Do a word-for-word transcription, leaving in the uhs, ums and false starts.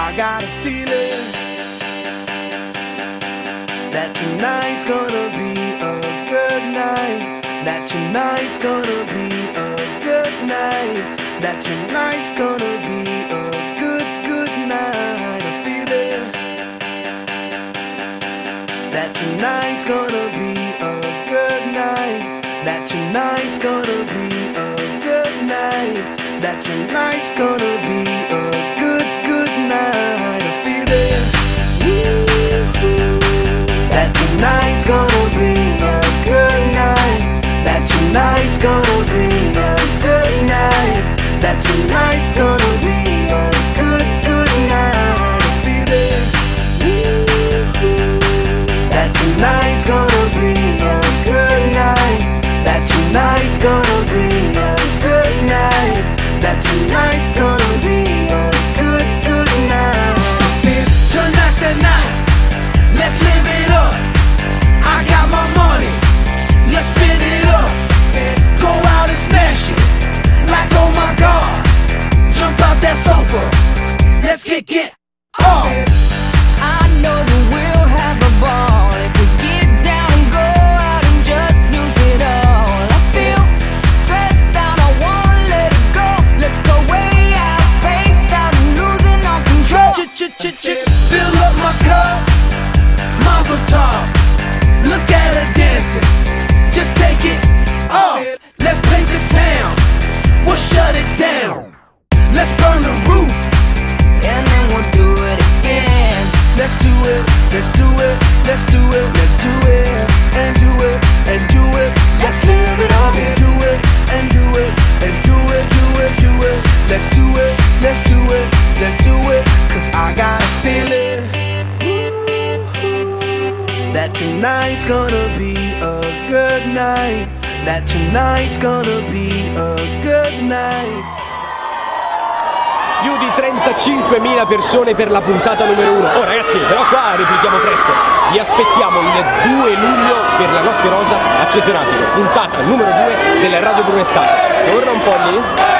I got a feeling that tonight's gonna be a good night. That tonight's gonna be a good night. That tonight's gonna be a good, good night. A feeling that tonight's gonna be a good night. That tonight's gonna be a good night. That tonight's gonna be a good, good night. A feeling that tonight's gonna be a good night. That tonight's gonna be a good night. That tonight's gonna be a good, good night. A feeling that tonight's gonna be a good night. That tonight's gonna be a good night. That tonight's gonna be a good, good night. Tonight's the night, let's live it up. I got my money, let's spin it up. Go out and smash it, like oh my God. Jump out that sofa, let's kick it off. I know that we'll have a ball if we get down and go out and just lose it all. I feel stressed out, I wanna let it go. Let's go way out, spaced out and losing all control. Ch-ch-ch-ch, fill up my cup, Mazel tov. Look at her dancing, just take it off. Let's paint the town, we'll shut it down. Let's burn the roof, And then we'll do it again. let's do it, let's do it, let's do it, let's do it, and do it, and do it. Let's live it up and do it, and do it, and do it, do it, do it. Let's do it, let's do it, let's do it. Cause I got a feeling that tonight's gonna be a good night. That tonight's gonna be a good night. Più di trentacinquemila persone per la puntata numero uno. Oh ragazzi, però qua replichiamo presto. Vi aspettiamo il due luglio per la Notte Rosa a Cesenatico, puntata numero due della Radio Brunestar. Torna un po' lì.